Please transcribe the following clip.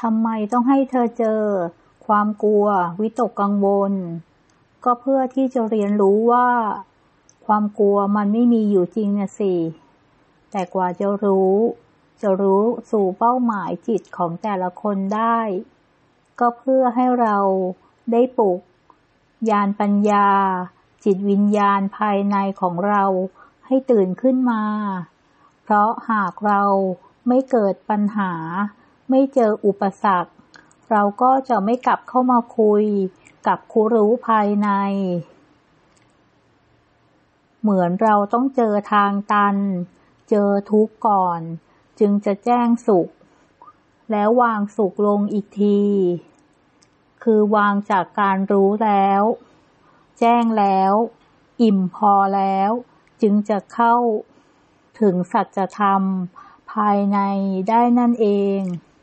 ำไมต้องให้เธอเจอความกลัววิตกกังวลก็เพื่อที่จะเรียนรู้ว่าความกลัวมันไม่มีอยู่จริงนะสิแต่กว่าจะรู้สู่เป้าหมายจิตของแต่ละคนได้ก็เพื่อให้เราได้ปลุกญาณปัญญาจิตวิญญาณภายในของเราให้ตื่นขึ้นมาเพราะหากเราไม่เกิดปัญหาไม่เจออุปสรรคเราก็จะไม่กลับเข้ามาคุยกับครูรู้ภายในเหมือนเราต้องเจอทางตันเจอทุกข์ก่อนจึงจะแจ้งสุขแล้ววางสุขลงอีกทีคือวางจากการรู้แล้วแจ้งแล้วอิ่มพอแล้วจึงจะเข้าถึงสัจธรรมภายในได้นั่นเอง